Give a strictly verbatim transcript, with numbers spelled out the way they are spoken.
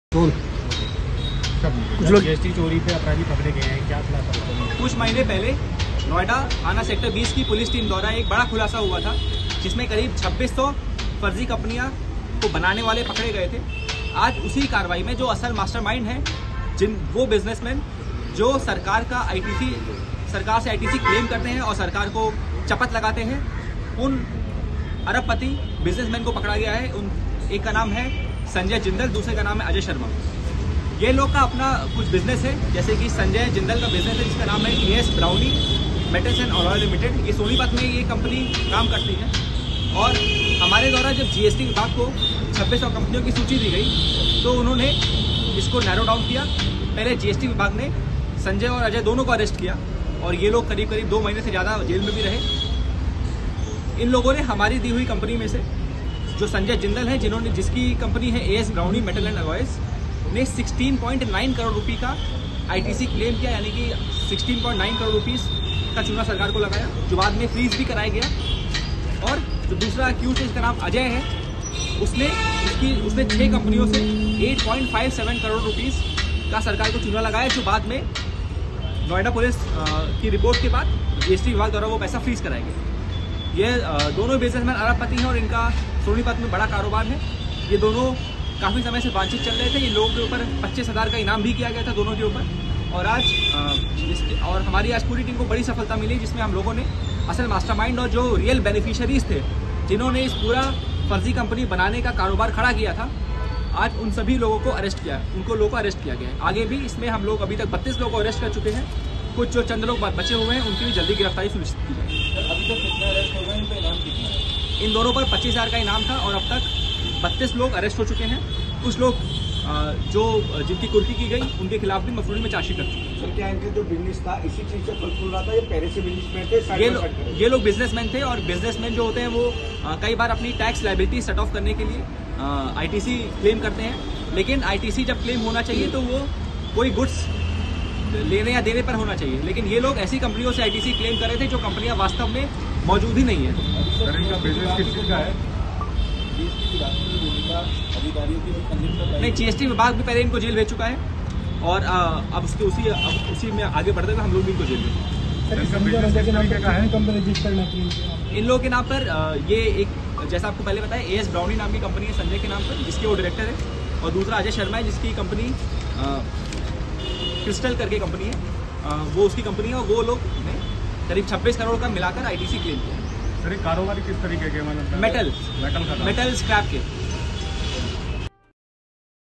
कुछ लोग जीएसटी चोरी पे अपराधी पकड़े गए हैं, क्या खुलासा? कुछ महीने पहले नोएडा थाना सेक्टर बीस की पुलिस टीम द्वारा एक बड़ा खुलासा हुआ था, जिसमें करीब छब्बीस सौ फर्जी कंपनियां को बनाने वाले पकड़े गए थे। आज उसी कार्रवाई में जो असल मास्टरमाइंड है, जिन वो बिजनेसमैन जो सरकार का आईटीसी सरकार से आईटीसी क्लेम करते हैं और सरकार को चपत लगाते हैं, उन अरबपति बिजनेसमैन को पकड़ा गया है। उन एक का नाम है संजय जिंदल, दूसरे का नाम है अजय शर्मा। ये लोग का अपना कुछ बिजनेस है, जैसे कि संजय जिंदल का बिजनेस है जिसका नाम है AS Brownie Metals and Alloy Limited. ये सोनीपत में ये कंपनी काम करती है और हमारे द्वारा जब जीएसटी विभाग को छब्बीस सौ कंपनियों की सूची दी गई तो उन्होंने इसको नैरो डाउन किया। पहले जीएसटी विभाग ने संजय और अजय दोनों को अरेस्ट किया और ये लोग करीब करीब दो महीने से ज़्यादा जेल में भी रहे। इन लोगों ने हमारी दी हुई कंपनी में से जो संजय जिंदल है, जिन्होंने जिसकी कंपनी है AS Brownie Metal and Alloys, ने सोलह पॉइंट नौ करोड़ रुपए का आईटीसी क्लेम किया, यानी कि सोलह पॉइंट नौ करोड़ रुपीस का चूना सरकार को लगाया, जो बाद में फ्रीज भी कराया गया। और जो दूसरा अक्यूज है, इसका नाम अजय है, उसने उसकी उसने छह कंपनियों से आठ पॉइंट पाँच सात करोड़ रुपीस का सरकार को चूना लगाया, जो बाद में नोएडा पुलिस की रिपोर्ट के बाद जीएसटी विभाग द्वारा वो पैसा फ्रीज कराया गया। ये दोनों बिजनेसमैन अरबपति हैं और इनका सोनीपत में बड़ा कारोबार है। ये दोनों काफ़ी समय से वांछित चल रहे थे। ये लोगों के ऊपर पच्चीस हज़ार का इनाम भी किया गया था दोनों के ऊपर। और आज आ, और हमारी आज पूरी टीम को बड़ी सफलता मिली, जिसमें हम लोगों ने असल मास्टरमाइंड और जो रियल बेनिफिशियरीज थे, जिन्होंने इस पूरा फर्जी कंपनी बनाने का कारोबार खड़ा किया था, आज उन सभी लोगों को अरेस्ट किया उनको लोगों को अरेस्ट किया गया है। आगे भी इसमें हम लोग अभी तक बत्तीस लोगों को अरेस्ट कर चुके हैं। कुछ जो चंद लोग बचे हुए हैं उनकी भी जल्दी गिरफ्तारी सुनिश्चित की जाए। अभी तक कितने अरेस्ट हो गए, इनका इनाम कितना है? इन दोनों पर पच्चीस हज़ार का इनाम था और अब तक बत्तीस लोग अरेस्ट हो चुके हैं। कुछ लोग जो जिनकी कुर्की की गई उनके खिलाफ भी मफरूरी में चार्जशीट कर चुके हैं। सर, क्या इनका जो बिजनेस था इसी चीज से फल फूल रहा था, ये पहले से बिजनेसमैन थे? ये लो, ये लोग बिजनेसमैन थे और बिजनेसमैन जो होते हैं वो आ, कई बार अपनी टैक्स लायबिलिटी सेट ऑफ करने के लिए आईटीसी क्लेम करते हैं। लेकिन आईटीसी जब क्लेम होना चाहिए तो वो कोई गुड्स लेने या देने पर होना चाहिए, लेकिन ये लोग ऐसी कंपनियों से आईटीसी क्लेम कर रहे थे जो कंपनियां वास्तव में मौजूद ही नहीं है। सर, इनका बिजनेस किस चीज का है? नहीं, जीएसटी विभाग भी पहले इनको जेल भेज चुका है और आ, अब उसके उसी अब उसी में आगे बढ़ते हुए हम लोग भी इनको जेल भेजेंगे। इन लोगों के नाम पर आ, ये एक, जैसा आपको पहले बताया, एएस ब्राउनी नाम की कंपनी है संजय के नाम पर, जिसके वो डायरेक्टर है, और दूसरा अजय शर्मा है जिसकी कंपनी क्रिस्टल करके कंपनी है, आ, वो उसकी कंपनी है और वो लोग ने करीब छब्बीस करोड़ का मिलाकर आईटीसी क्लेम किया। सर, कारोबारी किस तरीके के? मतलब मेटल मेटल का मेटल स्क्रैप के